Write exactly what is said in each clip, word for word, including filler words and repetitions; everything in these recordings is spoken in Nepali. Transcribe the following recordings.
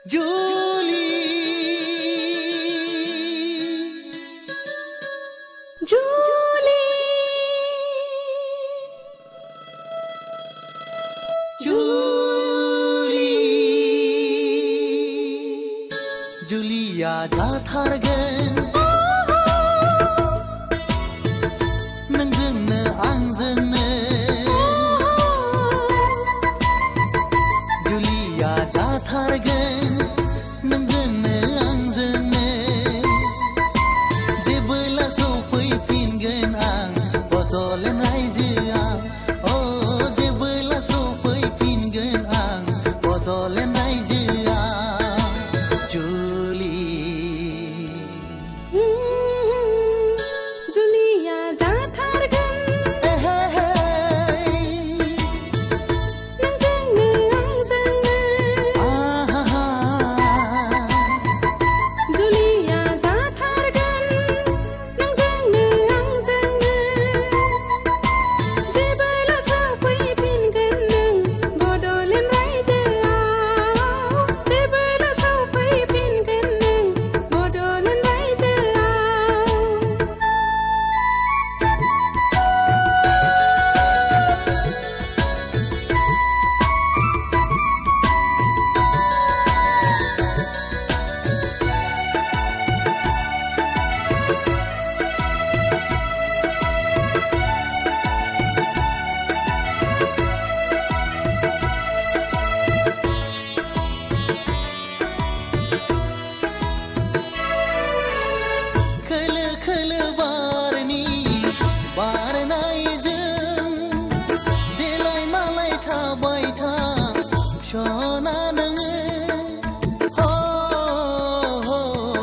Julie, Julie, Julie, Julia जाथारगोन नोंजोंनो आंजोंनो जुलिया जाथारगोन नोंजोंनो आंजोंनो जेबोला सफैफिनगोन आं बड'लेण्ड रायजोआव अ जेबोला सफैफिनगोन आं बड'लेण्ड रायजोआव जुलि जुलिया जाथारगोन नोंजोंनो आंजोंनो जुलिया जाथारगोन नोंजोंनो आंजोंनो जेबोला सफैफिनगोन नों बड'लेण्ड रायजोआव जेबोला सफैफिनगोन नों बड'लेण्ड रायजोआव खोलो खोलो बारनि बारनायजों देलाय मालाय थाबाय था सना नोङो हो हो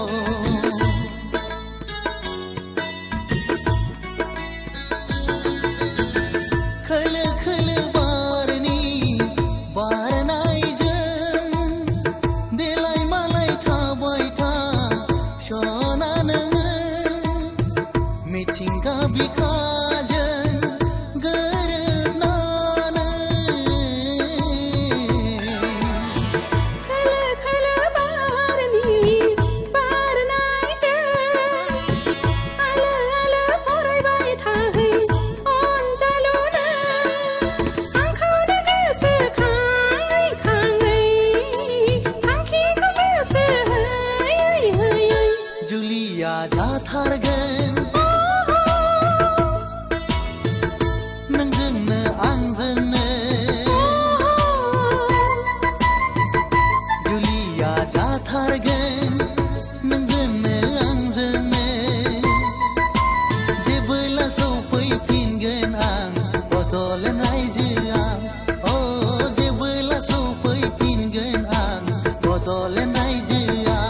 खोलो खोलो बारनि बारनायजों देलाय मालाय थाबाय था सना नोङो मिथिंगा बिखाजों गोरोबनानै खोलो खोलो बारनि बारनायजों आलो आलो फरायबाय थाहै अनजालुनो आंखौनो गोसोखाङै खाङै थांखिखौ गोसो होयै होयै जुलिया जाथारगोन नोंजोंनो आंजोंनो जुलिया जाथारगोन नोंजोंनो आंजोंनो जेबोला सफैफिनगोन आं बड'लेण्ड रायजोआव अ जेबोला सफैफिनगोन आं बड'लेण्ड रायजोआव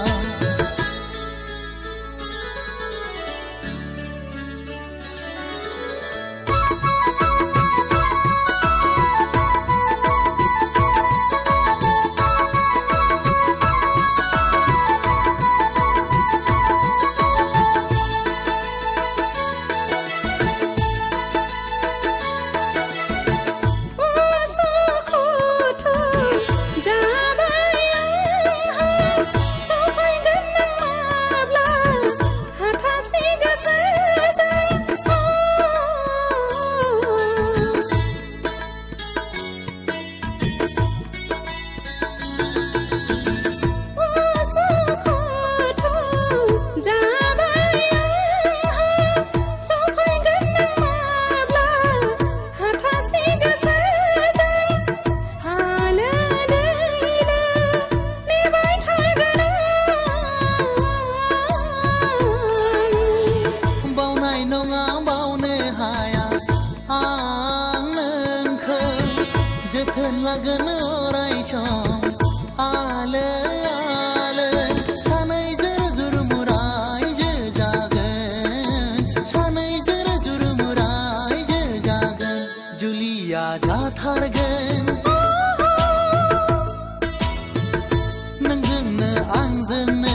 उसुखुथु जाबाय आंहा सफैगोन नों माब्ला हाथासे गोसोजों उसुखुथु जाबाय आंहा सफैगोन नों माब्ला हाथासे गोसोजों हालो दैलो नेबाय थागोन आं बावनाय नङा बावनो हाया आं नोंखौ जोथोन लागोन अराय सम आलो आलो सानैजों जुरमुरायजो जागोन सानैजों जुरमुरायजो जागोन जुलिया जाथारगोन नोंजोंनो आंजोंनो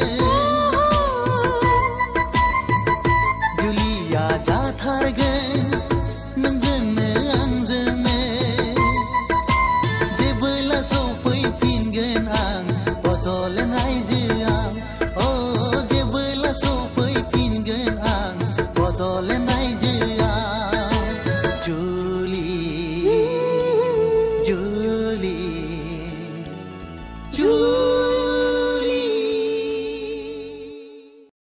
जुलिया जाथारगोन नोंजोंनो आंजोंनो जेबोला सफैफिनगोन आं जुलि